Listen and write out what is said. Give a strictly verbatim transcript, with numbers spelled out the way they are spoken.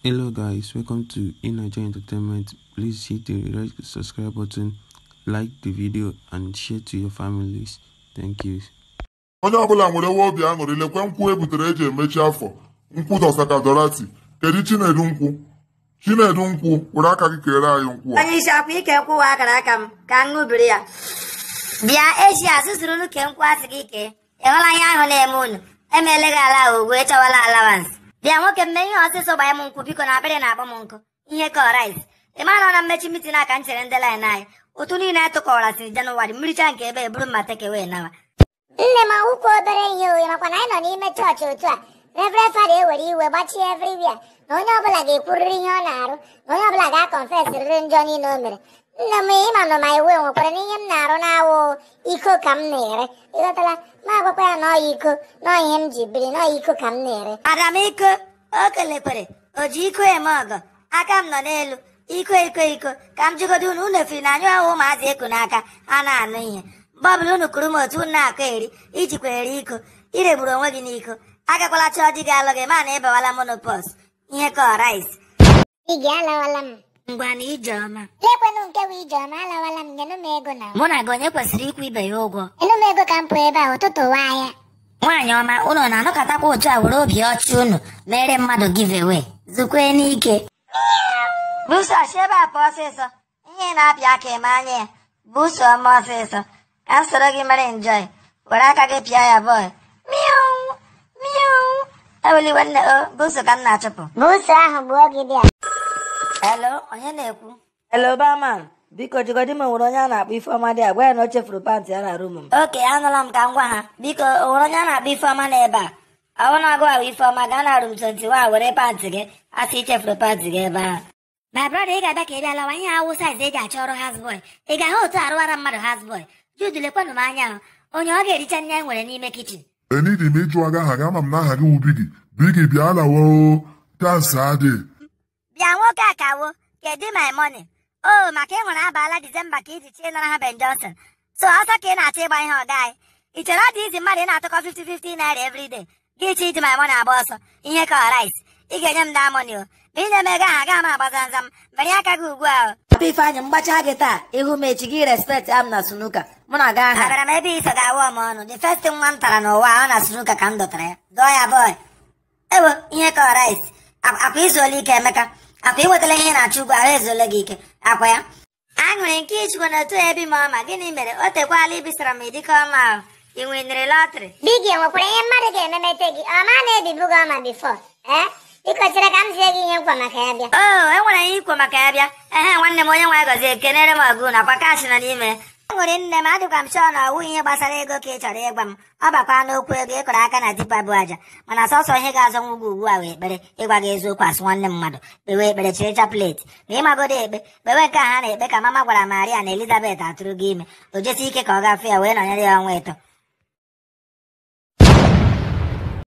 Hello guys, welcome to Ifanyi Entertainment. Please hit the red subscribe button, like the video and share to your families. Thank you. Onye ọbụla nwere nwa obi aṅụrị lekwe nkwụ e butere eji emechi afọ nkwụ dọsaka dorati kedu Chinedu nkwụ Chinedu nkwụ were aka gị kere anyị nkwụ onye isi akwa ike nkwụ wa akara aka m ka m ṅụbiri ya bịa eji azụzụrụ nu ke nkwụ asị gị ke ịhụla ihe ahụ na-eme unu emeela gị ala ogwe echawala allowance bịa nwoke mme ihe ọsịsọ gbanye m nkwụ biko na akpịrị na-akpọ m nkụ ihe ka ọrais ịmara na mmechi mitin aka nchere ndị lain anyị otu niile etụkọwara si Jenụwarị mmiricha nke ebe eburu mma tekewe nawa nne m akwụkwọ obere ihe oyi makwa na anyị nọ n'ime chọọchị otu a Reverend Fada ewere iwe gbachie everywhere na onye ọbụla ga-ekwurịrị ihe ọ na-arụ na onye ọbụla ga-akọnfesịrịrị njọ niile o mere nne m ịma nọ ma iwe nwekwara na ihe m na-arụ na-awụ iko ka m na-ere ịghọtala ma agwakwa ya na ọya iko na ihe m ji biri na ọya iko ka m na-ere adam iko o kelekwere o ji iko eme ọgọ aka m nọ n'elu iko iko iko ka m jigodo unu unu efiri na anyụ ahụ ụmụazị eku n'aka a na-anụ ihe mgbe ọbụla unu kụrụ m otu unu na-akọ eri ijikwa eri iko iregburu onwe gị n'iko agakwala chọọ di gị alụ gị ma na ịbawala monopos ihe ka ọrais ị ga-alawala m ngwa na ijeọma lekwenụ nke bụ ijeọma alawala m nyenụ m ego na mụ na gị onye kwesịrị ịkwụ ibe ya ụgwọ enụ m ego ka m pụọ ebe a ụtụtụ nwaahịa nwaanyị ọma unu na-anọkọtakwa otu a were obi ọchị unu mere mmadụ giveaway zukwe n'ike buso ọchị ebe a pụọ ọsịsọ ihe na-apịa aka eme anya ya buso ọma ọsịsọ ka m soro gị mere enjoy were aka gị pịa ya bọị miau miau eweliwe nne o buso ka m na-achụpụ buso ahụ gbuo gị bịa hello onye na-ekwu Hello barman, biko jigodi m nwere onye a na-akpọ Ifeọma dị agwa ya na o chefuru pantị ya na rum m. oke anụla m ka m gwa ha biko o nwere onye a na-akpọ Ifeọma n'ebe a ọwụ na-agụ ahụ Ifeọma gaa na rum twenty-one were pantị gị asị ichefuru pantị gị ebe ahụ my brother ị ga-abịa ka ị bịa lawa ihe awụ saiz eji achọ ọrụ houseboy ị ga-ahụ otu arụwara mmadụ houseboy Jude lekwanụ m anya ahụ onye ọ ga-ericha nne nwere n'ime kichin enidi m ịjụ aga aha gị ama m na aha gị wụ Bigi Bigi bịa lawo dansi adị bịa nwoke a kawo kedu my money o maka ịhụrụ abaala Disemba ka iji chie nara ha Ben Johnson so ọsọ ka ị na-achọ ịgba ihe ọga anyị ị chere ọ dị izi mmadụ ị na-atụkọ fifty fifty naira everyday gị chi iji my money agba ọsọ ihe ka ọrais ị ga-enye m da money o ma ị na-eme ego ahụ aga m agbaza nza m banye aka gị ugbu a Papa Ifanyi mgbacha gị taa ihu m echi gị respect am na sunuka mụ na gaa ha. agara m ebe iso ga-awụ m ọnụ the first nwa m tara n'ụwa ọ na sunuka ka m dọtara ya dọọ ya bọị ewo ihe ka ọrais akwa izuola ike Emeka akwa iwetala ihe na-achọ ugwu ahụ ezuola gị ike akwa ya aṅụrị nke ichukwu na otu ebi m ọma gịnị mere o tekwala ibisara m ịdịka ọma ahụ ị nwere lọtrị Bigi enwekwara ihe mmadụ ga-ememete gị ọma na-ebibu gị ọma bifo ee biko chere ka m zie gị ihe nkwa maka ya bịa oo enwere ihe ikwo maka ya bịa ehe nwanne m onye nwe gọzie ekenere m ọgụ nakwa kashi nọ n'ime aṅụrị nne m adịkwa m chọọ na ọwụ ihe gbasara ego ka ị chọrọ ịgwa m ọ bakwa n'okwu ego ịkọrọ aka na dipa bụ aja mana sọsọ ihe ga-azọ nwa ugwu ugbu a wee ekpere ịgwa gị eziokwu asị nwanne mmadụ kpewe ekpere chiricha pleti ma ịmagodo ekpe kpewe nke a ha na-ekpe ka mama gwara Maria na Elizabeth atụrụ gị ime o jesi ike ka ọ gafee ya wee nọnyere ya ọnwa ịtọ